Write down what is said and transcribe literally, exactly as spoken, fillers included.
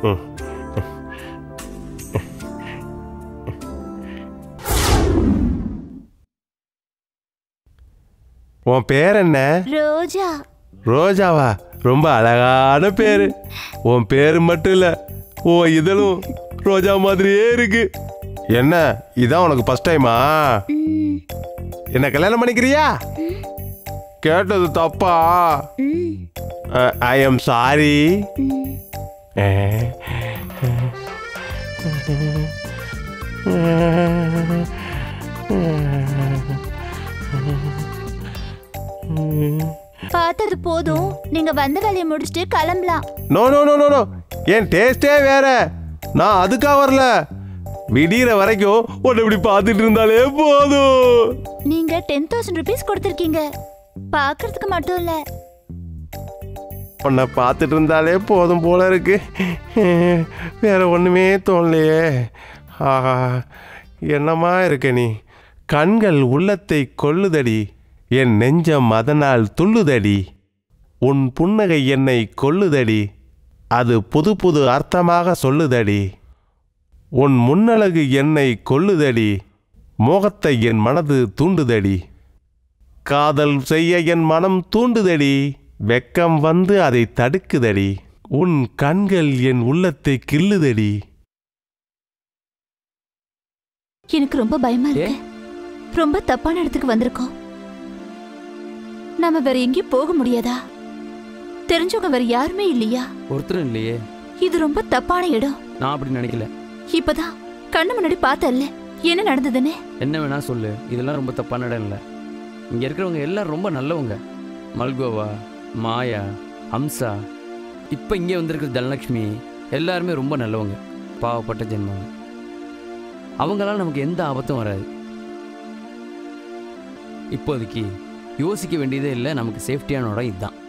உன் பேர் என்ன? ரோஜா. ரோஜாவா? ரொம்ப அழகான பேரு. உன் பேரு மட்டும் இல்ல, உன் இதழும் ரோஜா மாதிரியே இருக்கு. என்ன இதான் உனக்கு ஃபர்ஸ்ட் டைமா? என்ன கல்யாணம் பண்ணிக்கிறியா? கேட்டது தப்பா? I am sorry. பார்த்தது போதும், நீங்க வந்த வேலையை முடிச்சுட்டு கிளம்பலாம். No no no no no, என் டேஸ்டே வேற. நான் அதுக்காக வரல. விடிகிற வரைக்கும் உன்னை இப்படி பார்த்துட்டு இருந்தாலே போதும். நீங்க டென் தௌசண்ட் ருபீஸ் கொடுத்துருக்கீங்க, பார்க்கறதுக்கு மட்டும் இல்ல. உன்னை பார்த்துட்டு இருந்தாலே போதும் போல இருக்கு. வேற ஒண்ணுமே தோணலையே. ஆஹா, என்னமா இருக்க நீ. கண்கள் உள்ளத்தை கொல்லுதடி, என் நெஞ்சம் அதனால் துள்ளுதடி. உன் புன்னகை என்னை கொல்லுதடி, அது புது புது அர்த்தமாக சொல்லுதடி. உன் முன்னழகு என்னை கொல்லுதடி, மோகத்தை என் மனது தூண்டுதடி. காதல் செய்ய என் மனம் தூண்டுதடி, வெக்கம் வந்து அதை தடுக்குதடி. உன் கண்கள் என் உள்ளத்தை கிள்ளுதடி. எனக்கு ரொம்ப பயமா இருக்கு. ரொம்ப தப்பான இடத்துக்கு வந்திருக்கோம். நாம வேற எங்கேயும் போக முடியாதா? தெரிஞ்சவங்க வேற யாருமே இல்லையா? ஒருத்தரும் இல்லையே. இது ரொம்ப தப்பான இடம். நான் அப்படி நினைக்கல. இப்பதான் கண்ணு முன்னாடி பார்த்தல்ல என்ன நடந்ததுன்னு. என்ன வேணா சொல்லு, இதெல்லாம் ரொம்ப தப்பான இடம் இல்லை. இங்க இருக்கிறவங்க எல்லாரும் ரொம்ப நல்லவங்க. மல்கோவா, மாயா, ஹம்சா, இப்ப இங்கே வந்திருக்கிற தனலட்சுமி எல்லாருமே ரொம்ப நல்லவங்க. பாவப்பட்ட ஜென்மங்க. அவங்களால நமக்கு எந்த ஆபத்தும் வராது. இப்போதைக்கு யோசிக்க வேண்டியதே இல்லை. நமக்கு சேஃப்டியான இடம் இதுதான்.